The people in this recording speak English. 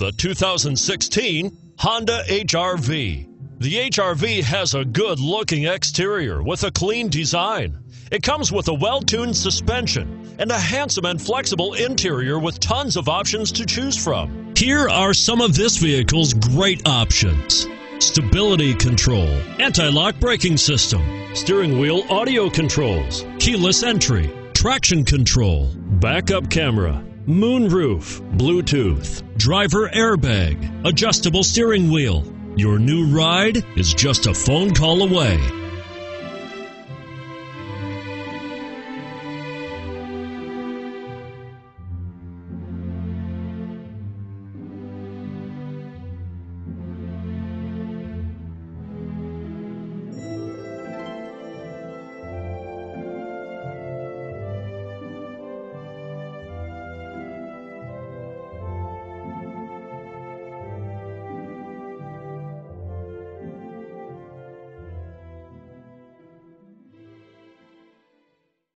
The 2016 Honda HR-V. The HR-V has a good-looking exterior with a clean design. It comes with a well-tuned suspension and a handsome and flexible interior with tons of options to choose from. Here are some of this vehicle's great options: stability control, anti-lock braking system, steering wheel audio controls, keyless entry, traction control, backup camera, moonroof, Bluetooth, driver airbag, adjustable steering wheel. Your new ride is just a phone call away.